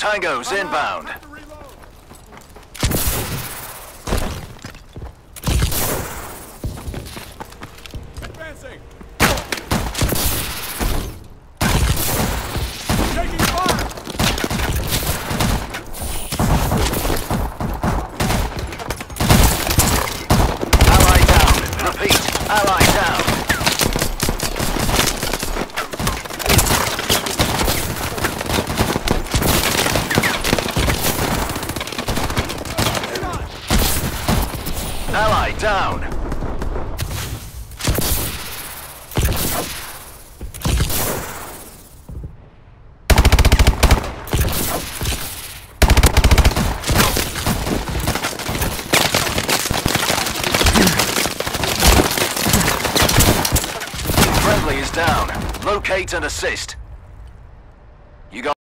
Tango's inbound. Advancing. Taking fire. Ally down. Repeat. Ally down. Ally down. Friendly is down. Locate and assist.